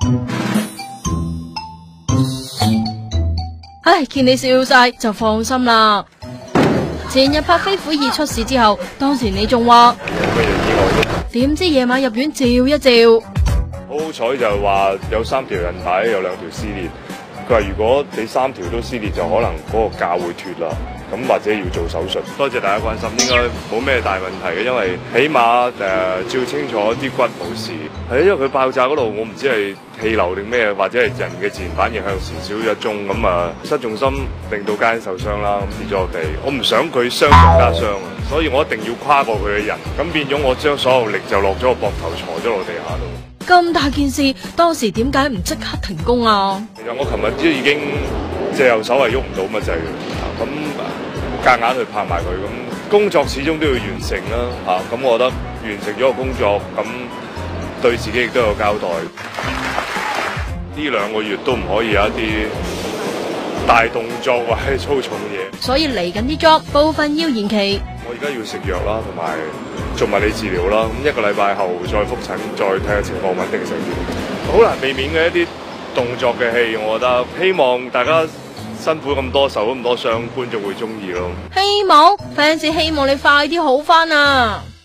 唉，見你笑晒就放心啦。前日拍飛虎2出事之後，當時你仲話點知夜晚入院照一照， 好彩就係話有3條韌帶，有2條撕裂。佢話如果你3條都撕裂，就可能嗰個架會脫啦，咁或者要做手術。多謝大家關心，應該冇咩大問題嘅，因為起碼照清楚啲骨冇事。係因為佢爆炸嗰度，我唔知係氣流定咩，或者係人嘅自然反應向前少咗一宗，咁啊失重心令到家人受傷啦，咁跌咗落地。我唔想佢傷上加傷啊，所以我一定要跨過佢嘅人，咁變咗我將所有力就落咗個膊頭，坐咗落地下度。 咁大件事，當時點解唔即刻停工啊？ 其實我琴日都已經隻右手係喐唔到乜滯嘅，咁夾硬去拍埋佢，咁工作始終都要完成啦，咁我覺得完成咗個工作，咁對自己亦都有交代。呢2個月都唔可以有一啲大動作或者粗重嘢， 所以嚟緊啲 job 部分要延期。 我而家要食藥啦，同埋做物理治療啦，咁1個禮拜後再覆診，再睇下情況穩定成點。好難避免嘅一啲動作嘅戲，我覺得希望大家辛苦咁多，受咁多傷，觀眾會中意咯。 希望 fans 希望你快啲好返啊！